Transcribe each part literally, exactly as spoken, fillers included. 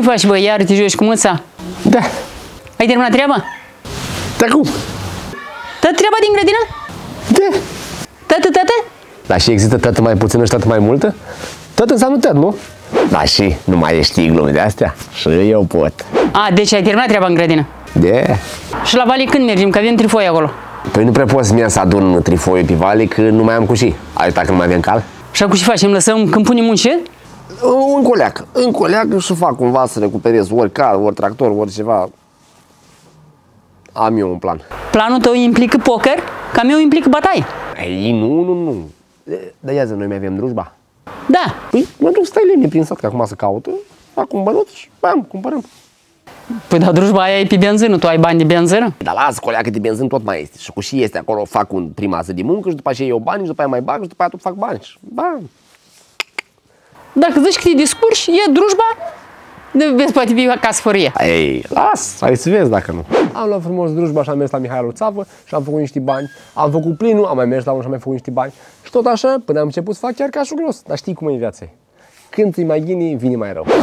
Ce faci, bă? Iar te joci cu mâța? Da. Ai terminat treaba? Da, cum? Tot treaba din grădină? Da. Tată, tată? Dar și există tată mai puțină și tată mai multă? Tată înseamnă tată, nu? Da, și nu mai știi glume de astea? Și eu pot. A, deci ai terminat treaba în grădină. De? Și la vale când mergem? Că avem trifoi acolo. Păi nu prea pot să-mi ia să adun trifoiul pe vale, că nu mai am cu și. Atâta că nu mai avem cal. Și acum ce facem? Lăsăm când punem un șed? Un coleac. În coleac și fac cumva să recuperez ori cal, ori tractor, ori ceva. Am eu un plan. Planul tău implică poker, ca meu implică bataie. Ei, nu, nu, nu. Dar ia zi, noi mai avem drujba? Da. Păi, mă duc stai linie prin sat, că acum să caută, fac un bănuț și bam, cumpărăm. Păi dar drujba aia e pe benzină, tu ai bani de benzină? Dar lasă, coleacă de benzină tot mai este. Și cu și este acolo, fac un prima zi de muncă și după aceea iau bani și după aceea mai bag și după aceea tot fac bani. Și bam. Dacă zici că te discurci, e drujba, de vezi, poate vii acasă fără ea. Ei, las, hai să vezi dacă nu. Am luat frumos drujba și am mers la Mihailu Țavă și am făcut niște bani. Am făcut plinul, am mai mers la unul și am mai făcut niște bani. Și tot așa, până am început să fac chiar cașul gros. Dar știi cum e în viață. Când ți mai ghini, vine mai rău.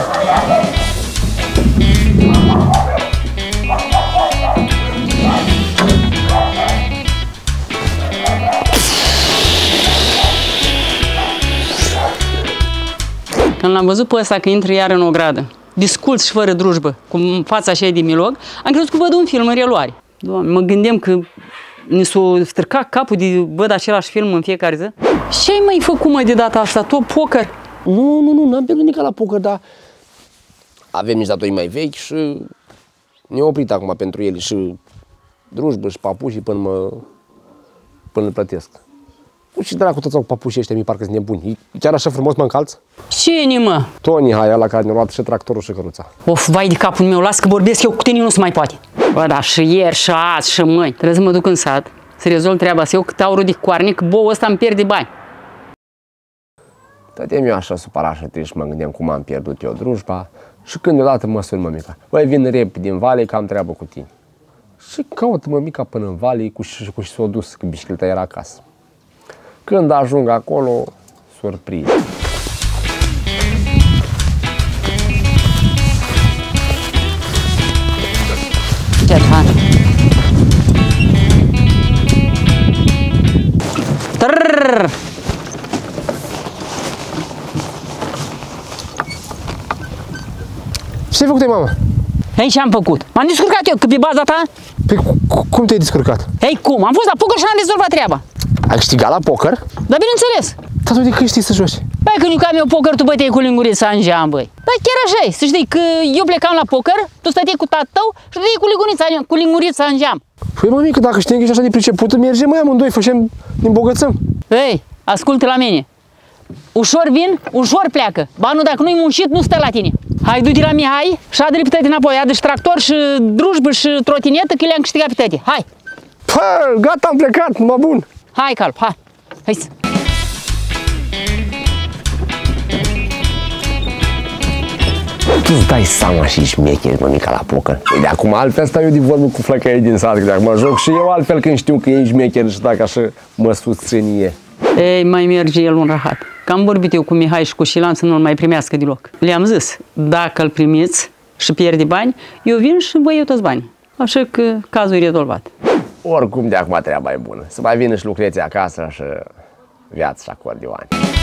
Când l-am văzut pe ăsta că intră iar în o gradă, disculți și fără drujbă, cu fața așa de milog, am crezut că văd un film în reluare. Doamne, mă gândeam că ne s-o strica capul de văd același film în fiecare zi. Ce-ai mai făcut, mă, de data asta? Tot poker? Nu, nu, nu, n-am pierdut nici la poker, dar avem niște datori mai vechi și ne-am oprit acum pentru ele și drujbă și papușii până mă până îl plătesc. Și dracu toți au papușii ăștia, mi parcă sunt nebuni. Chiar așa frumos mă încalț? Cine, mă? Tony, hai, ăla care ne-a luat și tractorul și căruța. Of, vai de capul meu, las că vorbesc eu cu tine, nu se mai poate. Bă, da, și ieri, și azi, și mâini. Trebuie să mă duc în sat, să rezolv treaba să eu cât aurul de coarne, că boul ăsta îmi pierde bani. Tăteam eu așa supărat și trist și mă gândeam cum am pierdut eu drujba și când deodată mă sun mămica. Băi, vin repede din vale că am treabă cu tine. Și caută mămica până în vale cu și cu și s-o dus, că bicicleta era acasă. Când ajung acolo, surpriză. Cerhan. Trrrr. Ce ai făcut, mama? Ei, ce am făcut? M-am descurcat eu, că pe baza ta? Păi cum te-ai descurcat? Ei, cum? Am fost la poker și am rezolvat treaba. Ai câștigat la poker? Dar bineînțeles. Dar tu de când știi să joci? Băi, când eu cam eu poker, tu băteai cu lingurița în geam, băi. Dar chiar așa e, să știi că eu plecam la poker, tu stăteai cu tatăl tău și stăteai cu lingurița, cu lingurița în geam. Păi, mămică, dacă știam că ești așa de pricepută, mergem mai amândoi, făceam, ne îmbogățăm. Ei, ascultă la mine. Ușor vin, ușor pleacă. Banul dacă nu-i muncit, nu stă la tine. Hai, du-te la Mihai și adu-i pe tăti înapoi. Adu și tractor și drujbă și trotinetă, că le-am câștigat pe tăti. Hai! Pă, gata, am plecat, mă bun. Hai, calp, hai! Hai să... Tu-ți dai seama și șmecheri, mămica, la poker. De acum altfel stau eu de vorbă cu flăcăii din sat, că de acum joc și eu altfel când știu că ești șmecher și dacă așa mă susține. Ei, mai merge el un rahat. Că am vorbit eu cu Mihai și cu Șilan să nu-l mai primească deloc. Le-am zis, dacă îl primiți și pierde bani, eu vin și vă iau toți banii. Așa că cazul e rezolvat. Oricum de acum treaba e bună. Să mai vină și Lucreția acasă și viața și acordeoane.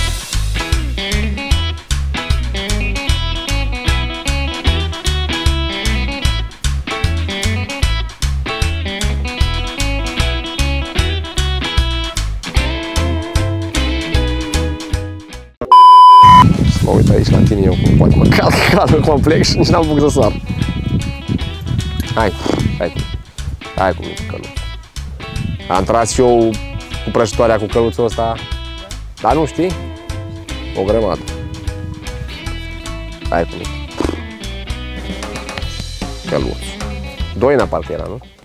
Mă uit aici la tine, eu cum poate mă calc calul complex și nici n-am făcut să sar. Hai, hai, hai cu mine, căluț. Am tras eu cu prăjitoarea cu căluțul ăsta, dar nu știi? O grămadă. Hai cu mine. Căluț. Doina parcă era, nu?